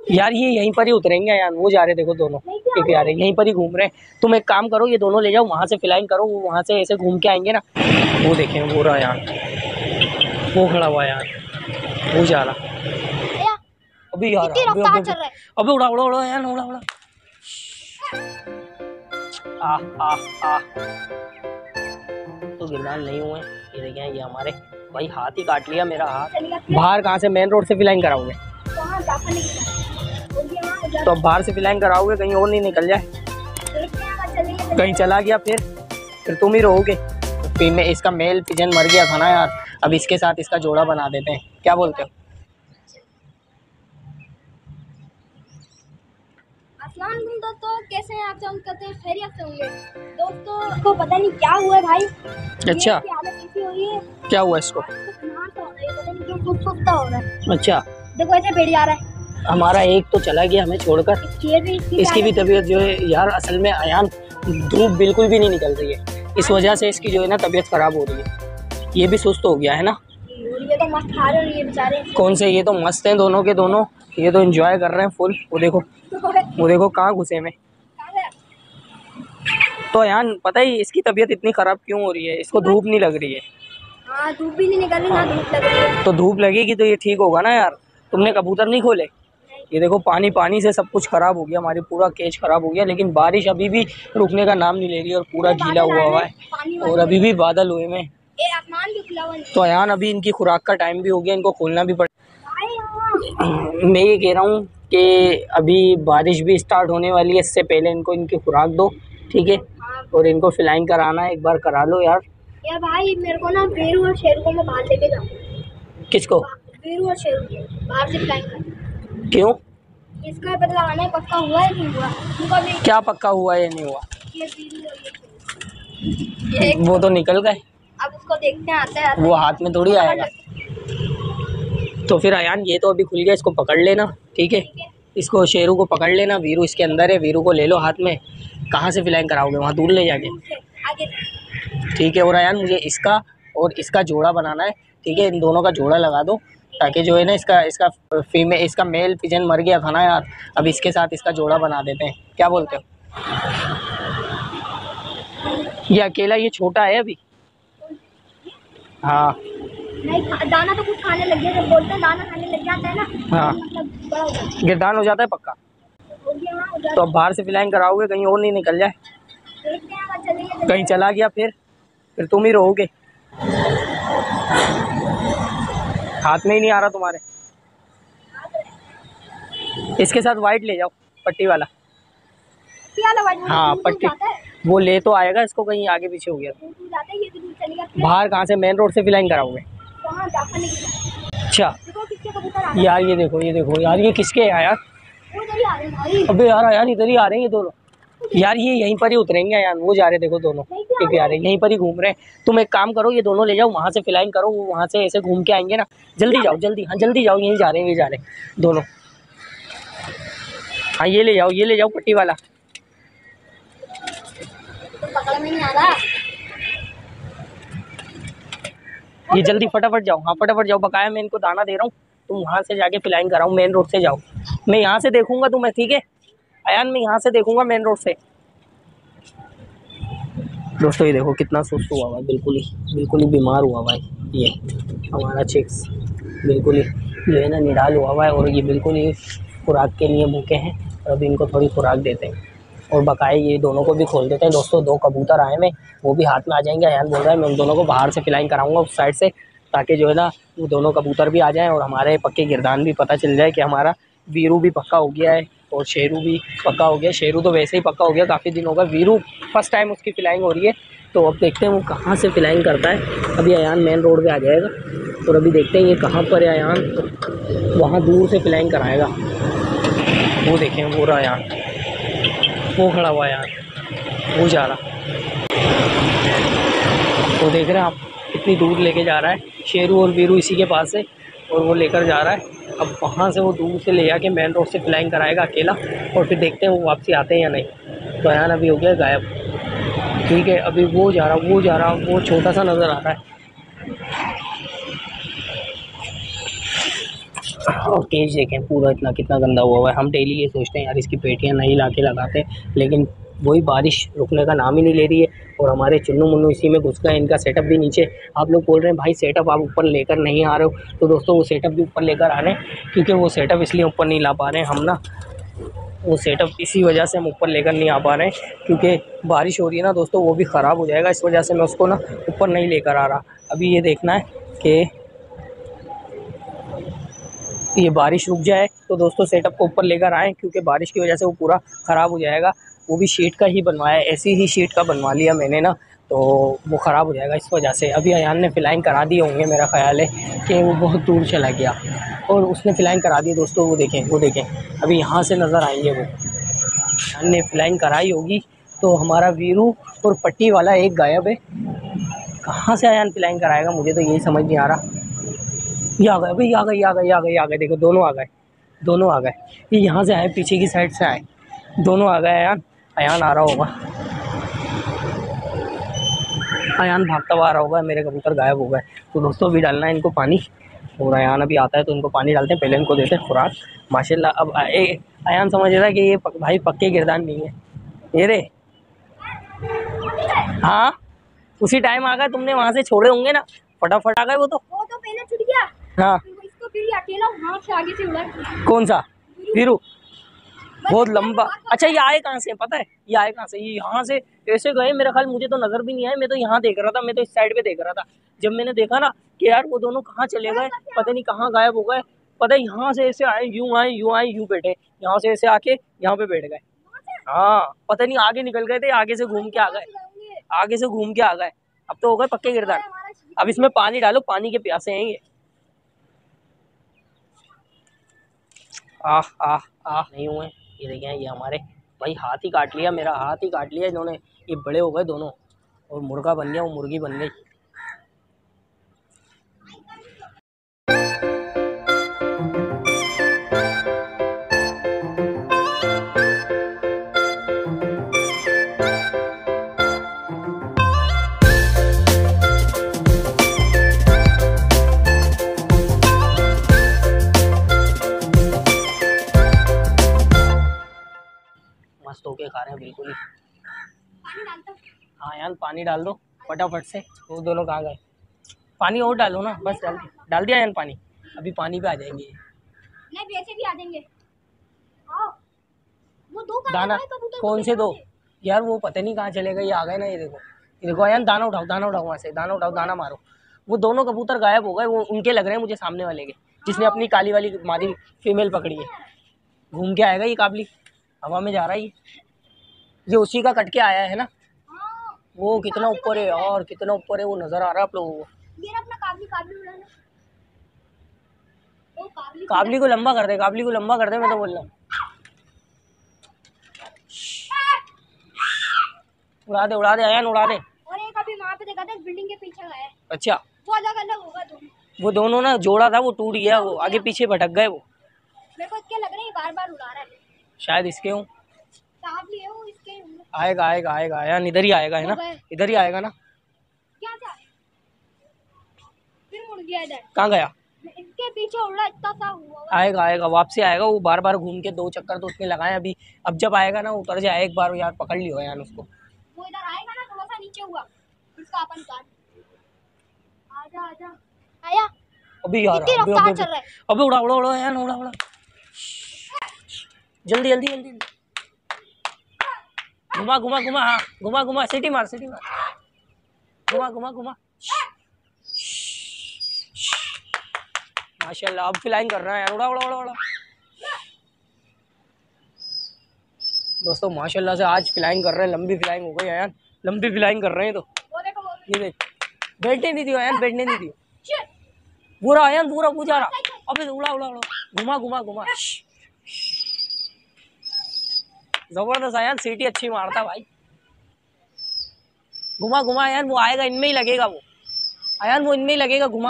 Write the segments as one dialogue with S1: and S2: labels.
S1: यार ये यहीं पर ही उतरेंगे यार, वो जा रहे देखो दोनों एक यार यहीं पर ही घूम रहे हैं। तुम एक काम करो, ये दोनों ले जाओ वहाँ से फ्लाइंग करो, वो वहाँ से ऐसे घूम के आएंगे ना। वो देखें वो रहा यार, वो खड़ा हुआ यार, वो जा रहा अभी यार, अभी उड़ा उड़ा उड़ा यार, उड़ा उड़ा। तो गिरदान नहीं हुए ये देखें, ये हमारे भाई हाथ ही काट लिया मेरा हाथ। बाहर कहाँ से, मेन रोड से फ्लाइंग कराओगे? तो अब बाहर से फ्लाइंग कराओगे, कहीं और नहीं निकल जाए, कहीं चला गया फिर तुम ही रहोगे। फिर में इसका मेल पिजन मर गया था ना यार, अब इसके साथ इसका जोड़ा बना देते हैं, क्या बोलते हो?
S2: अस्सलाम दोस्तों, कैसे हैं आप? सब कहते हैं खैरियत से होंगे। दोस्तों को पता नहीं क्या हुआ है भाई।
S1: अच्छा
S2: हालत ऐसी हो रही है,
S1: क्या हुआ इसको? अच्छा
S2: देखो ऐसे बैठ जा रहा है।
S1: हमारा एक तो चला गया हमें छोड़कर, इसकी भी तबीयत जो है यार, असल में अयान धूप बिल्कुल भी नहीं निकल रही है, इस वजह से इसकी जो है ना तबीयत खराब हो रही है। ये भी सुस्त हो गया है ना।
S2: ये तो मस्त खा रहे हैं बेचारे।
S1: कौन से, ये तो मस्त हैं दोनों के दोनों, ये तो एंजॉय कर रहे हैं फुल। वो देखो कहाँ घुसे में। तो यार पता ही इसकी तबीयत इतनी खराब क्यों हो रही है? इसको धूप नहीं लग रही है।
S2: हाँ, धूप भी नहीं निकल रही, ना धूप लग रही है।
S1: तो धूप लगेगी तो ये ठीक होगा ना यार। तुमने कबूतर नहीं खोले? ये देखो पानी से सब कुछ खराब हो गया, हमारी पूरा केज खराब हो गया। लेकिन बारिश अभी भी रुकने का नाम नहीं ले रही और पूरा गीला हुआ है और अभी भी बादल हुए में। तो यार अभी इनकी खुराक का टाइम भी हो गया, इनको खोलना भी पड़ेगा। मैं ये कह रहा हूँ कि अभी बारिश भी स्टार्ट होने वाली है, इससे पहले इनको इनकी खुराक दो, ठीक है? और इनको फ्लाइंग कराना है, एक बार करा लो यार।
S2: यार भाई मेरे को ना वीरू और शेरू को मैं बाहर लेके जाऊँ।
S1: किसको?
S2: वीरू और शेरू को बाहर से फ्लाइंग कर।
S1: क्यों?
S2: इसका पता लगाना है पक्का हुआ है नहीं हुआ।
S1: क्या पक्का हुआ है नहीं हुआ?
S2: ये वीरू और ये
S1: वो तो निकल गए,
S2: अब उसको देखते हैं आता है।
S1: वो हाथ में थोड़ी आएगा। तो फिर अयान ये तो अभी खुल गया, इसको पकड़ लेना, ठीक है? इसको शेरू को पकड़ लेना, वीरू इसके अंदर है, वीरू को ले लो हाथ में। कहाँ से फ्लाइंग कराओगे? वहाँ दूर ले जाके, ठीक है? और अयान मुझे इसका और इसका जोड़ा बनाना है, ठीक है? इन दोनों का जोड़ा लगा दो, ताकि जो है ना इसका मेल पिजन मर गया था ना यार, अब इसके साथ इसका जोड़ा बना देते हैं, क्या बोलते हो? ये अकेला, ये छोटा है अभी। हाँ
S2: नहीं, दाना तो कुछ खाने लग गया, जब बोलते हैं दाना खाने लग जाता है ना।
S1: हाँ
S2: मतलब बड़ा हो जाता है,
S1: गिरदान हो जाता है पक्का। तो अब बाहर से फ्लाइंग कराओगे, कहीं और नहीं निकल जाए, कहीं चला गया फिर तुम ही रहोगे। हाथ में ही नहीं आ रहा तुम्हारे। इसके साथ वाइट ले जाओ, पट्टी वाला। हाँ पट्टी, वो ले तो आएगा, इसको कहीं आगे पीछे हो गया। बाहर कहाँ से, मेन रोड से फ्लाइंग कराओगे? अच्छा यार ये देखो यार, ये किसके हैं यार? अबे यार इधर ही आ रहे हैं ये दोनों यार, ये यहीं पर ही उतरेंगे यार, वो जा रहे देखो दोनों एक यार यहीं पर ही घूम रहे हैं। तुम एक काम करो, ये दोनों ले जाओ वहाँ से फ्लाइंग करो, वो वहाँ से ऐसे घूम के आएंगे ना। जल्दी जाओ जल्दी, हाँ जल्दी जाओ, यहीं जा रहे हैं, ये जा रहे हैं दोनों। हाँ ये ले जाओ पट्टी वाला।
S2: पकड़ में नहीं आ रहा।
S1: ये जल्दी फटाफट जाओ, हाँ फटाफट जाओ, बकाया मैं इनको दाना दे रहा हूँ, तुम वहाँ से जाके फ्लाइंग कराओ, मेन रोड से जाओ। मैं यहाँ से देखूंगा तुम्हें, ठीक है अयान? मैं यहाँ से देखूंगा मेन रोड से। दोस्तों ये देखो कितना सुस्त हुआ हुआ है, बिल्कुल ही बीमार हुआ हुआ है। ये हमारा चिक्स बिल्कुल ही जो है ना निडाल हुआ हुआ है, और ये बिल्कुल ही खुराक के लिए भूखे हैं। और अभी इनको थोड़ी खुराक देते हैं और बकाए ये दोनों को भी खोल देते हैं। दोस्तों 2 कबूतर आए हैं, वो भी हाथ में आ जाएंगे। अयान बोल रहा है मैं उन दोनों को बाहर से फ्लाइंग कराऊंगा उस साइड से, ताकि जो है ना वो दोनों कबूतर भी आ जाएं और हमारे पक्के गिरदान भी पता चल जाए कि हमारा वीरू भी पक्का हो गया है और शेरू भी पक्का हो गया। शेरू तो वैसे ही पक्का हो गया, काफ़ी दिन होगा। वीरू फर्स्ट टाइम उसकी फ्लाइंग हो रही है, तो अब देखते हैं वो कहाँ से फ्लाइंग करता है। अभी अयान मेन रोड पे आ जाएगा और अभी देखते हैं ये कहाँ पर है अयान, तो वहाँ दूर से फ्लाइंग कराएगा। वो देखें वो रहा अयान, वो खड़ा हुआ अयान, वो जा रहा, तो देख रहे हैं आप कितनी दूर लेके जा रहा है। शेरू और वीरू इसी के पास है और वो लेकर जा रहा है। अब वहाँ से वो दूर से ले आके मेन रोड से फ्लाइंग कराएगा अकेला, और फिर देखते हैं वो वापसी आते हैं या नहीं। तो अयान अभी हो गया गायब, ठीक है? अभी वो जा रहा, वो छोटा सा नज़र आ रहा है। और केज देखें पूरा इतना कितना गंदा हुआ है। हम डेली ये सोचते हैं यार इसकी पेटियाँ नहीं ला के लगाते, लेकिन वही बारिश रुकने का नाम ही नहीं ले रही है और हमारे चुन्नू मुन्नू इसी में घुस गए। इनका सेटअप भी नीचे, आप लोग बोल रहे हैं भाई सेटअप आप ऊपर लेकर नहीं आ रहे हो, तो दोस्तों वो सेटअप भी ऊपर लेकर आ रहे हैं, क्योंकि वो सेटअप इसलिए ऊपर नहीं ला पा रहे हैं हम ना, वो सेटअप इसी वजह से हम ऊपर लेकर नहीं आ पा रहे हैं, क्योंकि बारिश हो रही है ना दोस्तों, वो भी ख़राब हो जाएगा, इस वजह से मैं उसको ना ऊपर नहीं लेकर आ रहा। अभी ये देखना है कि ये बारिश रुक जाए तो दोस्तों सेटअप को ऊपर लेकर आएँ, क्योंकि बारिश की वजह से वो पूरा ख़राब हो जाएगा। वो भी शीट का ही बनवाया है, ऐसी ही शीट का बनवा लिया मैंने ना, तो वो ख़राब हो जाएगा इस वजह से। अभी अयान ने फिलाइन करा दिए होंगे, मेरा ख़्याल है कि वो बहुत दूर चला गया और उसने फिलाइन करा दी दोस्तों। वो देखें अभी यहाँ से नज़र आएंगे वो, अयान ने फिलाइन कराई होगी। तो हमारा वीरू और पट्टी वाला एक गायब है, कहाँ से अयान फिलाइन कराएगा, मुझे तो यही समझ नहीं आ रहा। ये आ गए भाई, आ गए, देखो दोनों आ गए। ये यहाँ से आए, पीछे की साइड से आए, दोनों आ गए। अयान आ रहा होगा, अयान भागता हुआ आ रहा होगा, मेरे कबूतर गायब हो गए। तो दोस्तों अभी डालना है इनको पानी, और अयान अभी आता है तो इनको पानी डालते हैं, पहले इनको देते हैं खुराक। माशाल्लाह अब अयान समझ रहा है कि ये भाई पक्के गिरदान नहीं है ये रे। हाँ उसी टाइम आ गए, तुमने वहाँ से छोड़े होंगे ना, फटाफट आ गए वो तो
S2: पहले छूट गया।
S1: हाँ
S2: इसको फिर अकेला वहाँ से आगे से उड़ा।
S1: कौन सा वीरू? बहुत लंबा। अच्छा ये आए कहाँ से पता है? ये आए कहाँ से? ये यहाँ से ऐसे गए, मेरा ख्याल मुझे तो नजर भी नहीं आए, मैं तो यहाँ देख रहा था, मैं तो इस साइड पे देख रहा था। जब मैंने देखा ना कि यार वो दोनों कहाँ चले गए, पता नहीं कहाँ गायब हो गए, पता है यहाँ से ऐसे आए, यूं बैठे, यहाँ से ऐसे आके यहाँ पे बैठ गए। हाँ पता नहीं आगे निकल गए थे, आगे से घूम के आ गए, अब तो हो गए पक्के गिरदार। अब इसमें पानी डालो, पानी के प्यासे हैं ये। नहीं हुए ये देखें, ये हमारे भाई हाथ ही काट लिया, मेरा हाथ ही काट लिया इन्होंने। ये बड़े हो गए दोनों, और मुर्गा बन गया, वो मुर्गी बन गई। मस्त होके खा रहे हैं बिल्कुल ही। हाँ यार पानी डाल दो फटाफट से। वो दोनों कहाँ गए? पानी और डालो ना, बस डाल दिया यार पानी। अभी पानी पे आ जाएंगे,
S2: नहीं वैसे भी आ जाएंगे। आओ वो दो
S1: दाना कौन से दो यार? वो पता नहीं कहाँ चले गए, ये आ गए ना, ये देखो यार, दाना उठाओ वहाँ से, दाना मारो। वो दोनों कबूतर गायब हो गए, वो उनके लग रहे हैं मुझे, सामने वाले के, जिसने अपनी काली वाली मादी फीमेल पकड़ी है। घूम के आएगा ये काबली, हवा में जा रहा है ये उसी का कट के आया है ना। वो कितना ऊपर है और कितना ऊपर है, वो नजर आ रहा है आप लोगों को।
S2: मेरा अपना काबली उड़ाना।
S1: काबली को लंबा कर दे, मैं तो बोल रहा हूँ। उड़ा दे अयान, उड़ा दे।
S2: और एक अभी वहाँ पे देखा था, बिल्डिंग के पीछे गया है।
S1: अच्छा
S2: वो अलग अलग होगा दोनों। वो
S1: दोनों ना जोड़ा था, वो टूट गया, वो आगे पीछे भटक गए। वो
S2: मेरे को इसके लग रहा है बार बार उड़ा रहा है,
S1: शायद इसके हूँ।
S2: काबली है वो इसके।
S1: आएगा यार, इधर ही आएगा है ना, इधर ही आएगा ना।
S2: क्या था? फिर मुड़ गया इधर।
S1: कहाँ गया?
S2: इसके पीछे उड़ा, इतना सा हुआ।
S1: आएगा वापसी आएगा, वो बार बार घूम के 2 चक्कर तो उसने लगाए अभी। अब जब आएगा ना उतर जाए एक बार, यार पकड़ लियो यार उसको।
S2: वो इधर आएगा ना, थोड़ा सा नीचे हुआ, इसका अपन काट। आजा आया
S1: अभी यार, अभी उड़ा यार, उड़ा जल्दी घुमा। हाँ घुमा, सीटी मार, घुमा। माशाल्लाह अब फ्लाइंग कर रहा है यार, उड़ा। दोस्तों माशाल्लाह से आज फ्लाइंग कर रहे हैं, लंबी फ्लाइंग हो गई यार, लंबी फ्लाइंग कर रहे हैं। तो ये देख, बैठने नहीं दियो यार, बैठने नहीं दियो। पूरा आयन पूरा जा रहा। अबे उड़ा घुमा। जबरदस्त आयन, सीटी अच्छी मारता भाई। घुमा आयन, वो आएगा इनमें ही लगेगा, वो आयन वो इनमें ही लगेगा। घुमा।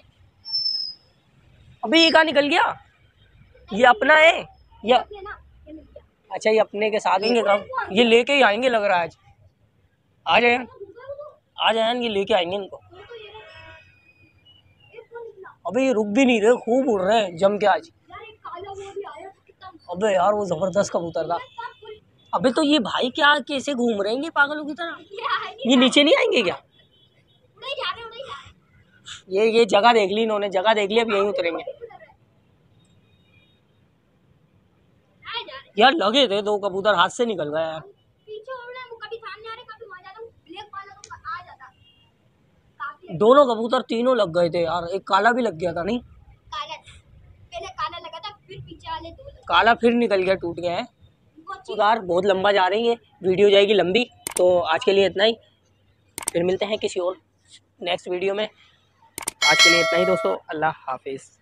S1: अभी ये कहाँ निकल गया? ये अपना है या अच्छा ये अपने के साथ आएंगे कब? ये लेके ही आएंगे लग रहा है आज आ जाए, ये लेके आएंगे इनको। अबे ये रुक भी नहीं रहे, खूब उड़ रहे हैं जम के आज।
S2: यार एक काला वो भी आया था कितना।
S1: अबे यार वो जबरदस्त कबूतर था। अबे तो ये भाई क्या कैसे घूम रहे हैं ये पागलों की तरह, ये नीचे नहीं आएंगे क्या?
S2: उड़े जा रहे, उड़े जा रहे।
S1: ये जगह देख ली इन्होंने, जगह देख ली, अब यहीं उतरेंगे। यार लगे थे 2 कबूतर, हाथ से निकल गया यार।
S2: पीछे उड़ रहे हैं, वो कभी सामने आ रहे, कभी वहां जा रहे। ब्लैक वाला तो आ जाता काफी।
S1: दोनों कबूतर तीनों लग गए थे यार, एक काला भी लग गया था। नहीं
S2: काला पहले काला लगा था, फिर पीछे वाले 2 लगे।
S1: काला फिर निकल गया, टूट गया है। तो यार बहुत लंबा जा रही है, वीडियो जाएगी लंबी, तो आज के लिए इतना ही। फिर मिलते हैं किसी और नेक्स्ट वीडियो में। आज के लिए इतना ही दोस्तों, अल्लाह हाफिज़।